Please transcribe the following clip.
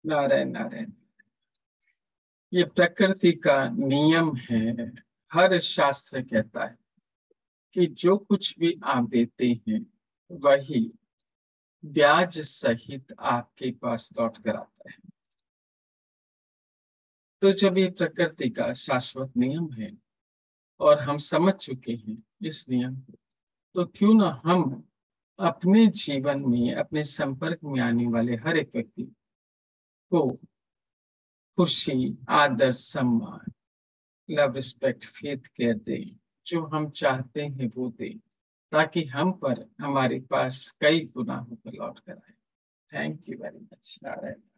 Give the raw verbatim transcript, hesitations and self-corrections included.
नारायण नारायण। ये प्रकृति का नियम है। हर शास्त्र कहता है कि जो कुछ भी आप देते हैं वही ब्याज सहित आपके पास लौट कर आता है। तो जब ये प्रकृति का शाश्वत नियम है और हम समझ चुके हैं इस नियम को, तो क्यों ना हम अपने जीवन में, अपने संपर्क में आने वाले हर एक व्यक्ति को खुशी, आदर, सम्मान, लव, रिस्पेक्ट, फेथ, केयर दें। जो हम चाहते हैं वो दें, ताकि हम पर हमारे पास कई गुना होकर लौट कर आए। Thank you very much. Narayan.